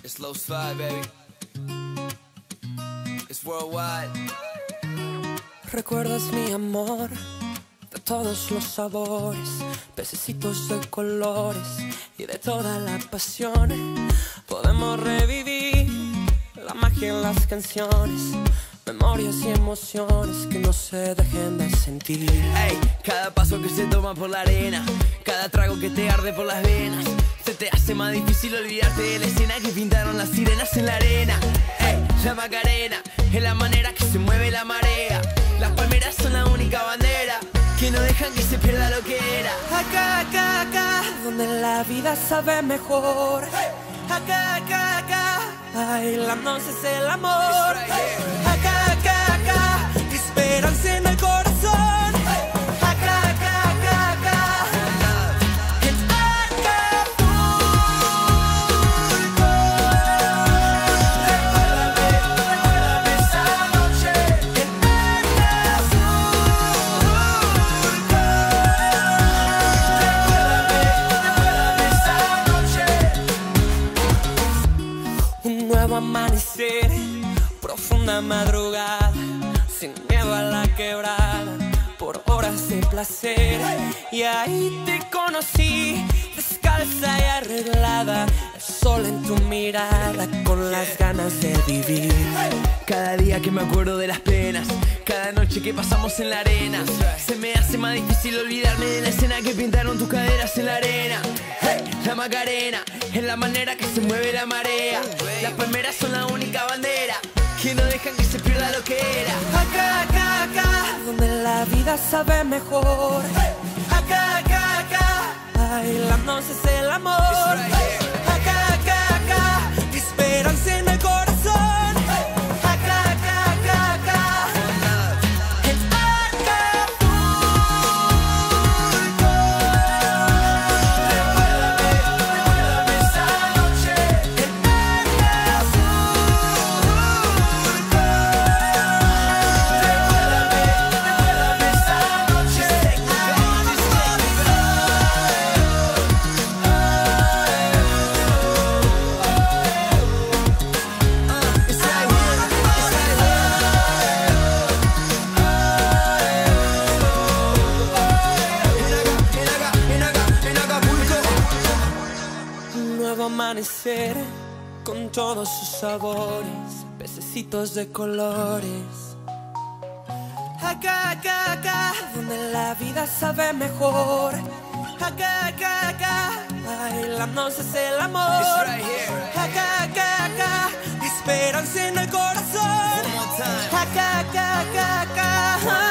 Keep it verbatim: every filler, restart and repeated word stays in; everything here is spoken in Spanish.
Slow slide, baby. It's worldwide. Recuerdas mi amor de todos los sabores, pececitos de colores y de toda la pasión. Podemos revivir la magia en las canciones, memorias y emociones que no se dejen de sentir. Ey, cada paso que se toma por la arena, cada trago que te arde por las venas, se te hace más difícil olvidarte de la escena que pintaron las sirenas en la arena. Ey, la Macarena es la manera que se mueve la marea. Las palmeras son la única bandera que no dejan que se pierda lo que era. Acá, acá, acá, donde la vida sabe mejor. Acá, acá, acá, bailándose es el amor. Acá, acá, acá, esperanza en el corazón. Acá, acá, acá, acá, en Acapulco. Recuérdame, recuérdame esa noche en Acapulco. Un nuevo amanecer, profunda madrugada, sin miedo a la quebrada, por horas de placer. Y ahí te conocí, descalza y arreglada, el sol en tu mirada, con las ganas de vivir. Cada día que me acuerdo de las penas, cada noche que pasamos en la arena, se me hace más difícil olvidarme de la escena que pintaron tus caderas en la arena. Hey, la Macarena es la manera que se mueve la marea. Las palmeras son la única bandera que no dejan que se pierda lo que era. Acá, acá, acá, donde la vida sabe mejor. Acá, acá, acá, bailándose es el amor. Acá, acá, acá, esperanza en el corazón. Acá, acá, acá, acá, en Acapulco. Recuérdame, recuérdame esa noche en Acapulco. Recuérdame, recuérdame esa noche en Un nuevo amanecer con todos sus sabores, pececitos de colores. Acá, acá, acá, donde la vida sabe mejor. Acá, acá, acá, bailándose es el amor. Acá, acá, acá, esperanza en el corazón. Acá, acá, acá, acá.